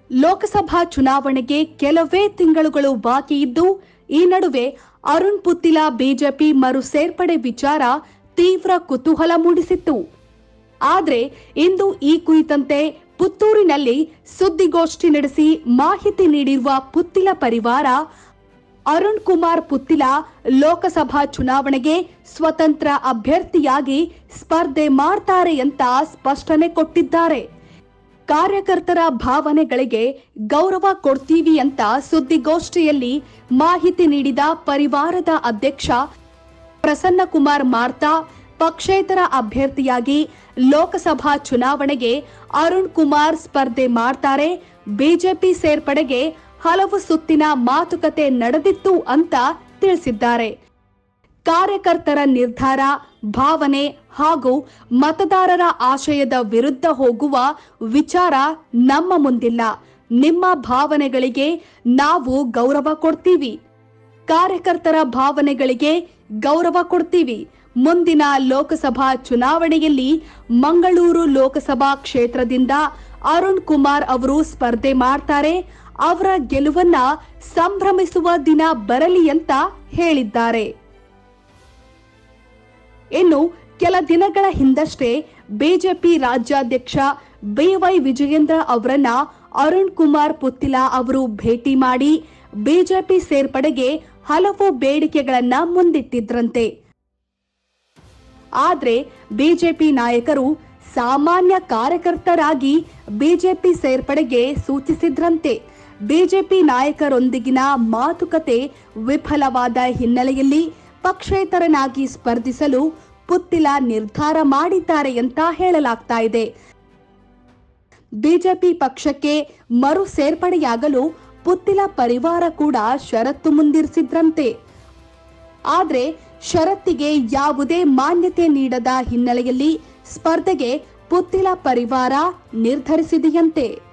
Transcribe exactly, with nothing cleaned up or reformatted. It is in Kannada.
ಲೋಕಸಭಾ ಚುನಾವಣೆಗೆ ಕೆಲವೇ ತಿಂಗಳುಗಳು ಬಾಕಿ ಇದ್ದು ಈ ನಡುವೆ ಅರುಣ್ ಪುತ್ತಿಲ ಬಿಜೆಪಿ ಮರು ಸೇರ್ಪಡೆ ವಿಚಾರ ತೀವ್ರ ಕುತೂಹಲ ಮೂಡಿಸಿತ್ತು. ಆದರೆ ಇಂದು ಈ ಕುರಿತಂತೆ ಪುತ್ತೂರಿನಲ್ಲಿ ಸುದ್ದಿಗೋಷ್ಠಿ ನಡೆಸಿ ಮಾಹಿತಿ ನೀಡಿರುವ ಪುತ್ತಿಲ ಪರಿವಾರ, ಅರುಣ್ ಕುಮಾರ್ ಪುತ್ತಿಲ ಲೋಕಸಭಾ ಚುನಾವಣೆಗೆ ಸ್ವತಂತ್ರ ಅಭ್ಯರ್ಥಿಯಾಗಿ ಸ್ಪರ್ಧೆ ಮಾಡ್ತಾರೆ ಅಂತ ಸ್ಪಷ್ಟನೆ ಕೊಟ್ಟಿದ್ದಾರೆ. ಕಾರ್ಯಕರ್ತರ ಭಾವನೆಗಳಿಗೆ ಗೌರವ ಕೊಡ್ತೀವಿ ಅಂತ ಸುದ್ದಿಗೋಷ್ಠಿಯಲ್ಲಿ ಮಾಹಿತಿ ನೀಡಿದ ಪರಿವಾರದ ಅಧ್ಯಕ್ಷ ಪ್ರಸನ್ನ ಕುಮಾರ್ ಮಾರ್ತಾ, ಪಕ್ಷೇತರ ಅಭ್ಯರ್ಥಿಯಾಗಿ ಲೋಕಸಭಾ ಚುನಾವಣೆಗೆ ಅರುಣ್ ಕುಮಾರ್ ಸ್ಪರ್ಧೆ ಮಾಡ್ತಾರೆ, ಬಿಜೆಪಿ ಸೇರ್ಪಡೆಗೆ ಹಲವು ಸುತ್ತಿನ ಮಾತುಕತೆ ನಡೆದಿತ್ತು ಅಂತ ತಿಳಿಸಿದ್ದಾರೆ. ಕಾರ್ಯಕರ್ತರ ನಿರ್ಧಾರ, ಭಾವನೆ ಹಾಗೂ ಮತದಾರರ ಆಶಯದ ವಿರುದ್ಧ ಹೋಗುವ ವಿಚಾರ ನಮ್ಮ ಮುಂದಿಲ್ಲ. ನಿಮ್ಮ ಭಾವನೆಗಳಿಗೆ ನಾವು ಗೌರವ ಕೊಡ್ತೀವಿ. ಕಾರ್ಯಕರ್ತರ ಭಾವನೆಗಳಿಗೆ ಗೌರವ ಕೊಡ್ತೀವಿ. ಮುಂದಿನ ಲೋಕಸಭಾ ಚುನಾವಣೆಯಲ್ಲಿ ಮಂಗಳೂರು ಲೋಕಸಭಾ ಕ್ಷೇತ್ರದಿಂದ ಅರುಣ್ ಕುಮಾರ್ ಅವರು ಸ್ಪರ್ಧೆ ಮಾಡ್ತಾರೆ. ಅವರ ಗೆಲುವನ್ನ ಸಂಭ್ರಮಿಸುವ ದಿನ ಬರಲಿ ಅಂತ ಹೇಳಿದ್ದಾರೆ. ಇನ್ನು ಕೆಲ ದಿನಗಳ ಹಿಂದಷ್ಟೇ ಬಿಜೆಪಿ ರಾಜ್ಯಾಧ್ಯಕ್ಷ ಬಿ ವೈ ವಿಜಯೇಂದ್ರ ಅವರನ್ನ ಅರುಣ್ ಕುಮಾರ್ ಪುತ್ತಿಲ ಅವರು ಭೇಟಿ ಮಾಡಿ ಬಿಜೆಪಿ ಸೇರ್ಪಡೆಗೆ ಹಲವು ಬೇಡಿಕೆಗಳನ್ನ ಮುಂದಿಟ್ಟಿದ್ರಂತೆ. ಆದ್ರೆ ಬಿಜೆಪಿ ನಾಯಕರು ಸಾಮಾನ್ಯ ಕಾರ್ಯಕರ್ತರಾಗಿ ಬಿಜೆಪಿ ಸೇರ್ಪಡೆಗೆ ಸೂಚಿಸಿದ್ರಂತೆ. ಬಿಜೆಪಿ ನಾಯಕರೊಂದಿಗಿನ ಮಾತುಕತೆ ವಿಫಲವಾದ ಹಿನ್ನೆಲೆಯಲ್ಲಿ ಪಕ್ಷೇತರನಾಗಿ ಸ್ಪರ್ಧಿಸಲು ಪುತ್ತಿಲ ನಿರ್ಧಾರ ಮಾಡಿದ್ದಾರೆ ಅಂತ ಹೇಳಲಾಗ್ತಾ ಇದೆ. ಬಿಜೆಪಿ ಪಕ್ಷಕ್ಕೆ ಮರು ಸೇರ್ಪಡೆಯಾಗಲು ಪುತ್ತಿಲ ಪರಿವಾರ ಕೂಡ ಷರತ್ತು ಮುಂದಿರಿಸಿದ್ರಂತೆ. ಆದ್ರೆ ಷರತ್ತಿಗೆ ಯಾವುದೇ ಮಾನ್ಯತೆ ನೀಡದ ಹಿನ್ನೆಲೆಯಲ್ಲಿ ಸ್ಪರ್ಧೆಗೆ ಪುತ್ತಿಲ ಪರಿವಾರ ನಿರ್ಧರಿಸಿದೆಯಂತೆ.